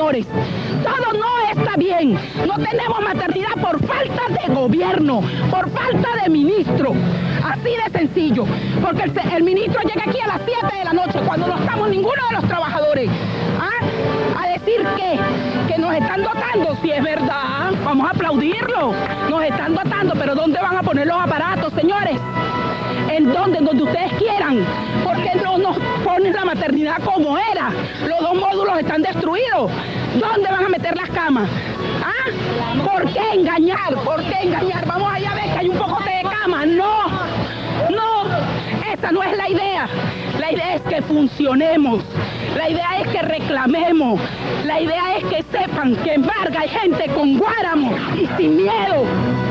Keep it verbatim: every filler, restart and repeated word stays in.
trabajadores. Todo no está bien. No tenemos maternidad por falta de gobierno, por falta de ministro. Así de sencillo. Porque el, el ministro llega aquí a las siete de la noche, cuando no estamos ninguno de los trabajadores. ¿Ah? A decir que, que nos están dotando. Si es verdad, vamos a aplaudirlo. Nos están dotando, pero ¿dónde van a poner los aparatos, señores? En donde, en donde ustedes quieran. ¿Por qué no nos ponen la maternidad como era? Los dos módulos están destruidos. ¿Dónde van a meter las camas? ¿Ah? ¿Por qué engañar? ¿Por qué engañar? Vamos allá a ver que hay un poco de camas. No, no, esa no es la idea. La idea es que funcionemos. La idea es que reclamemos. La idea es que sepan que en Vargas hay gente con guáramo y sin miedo.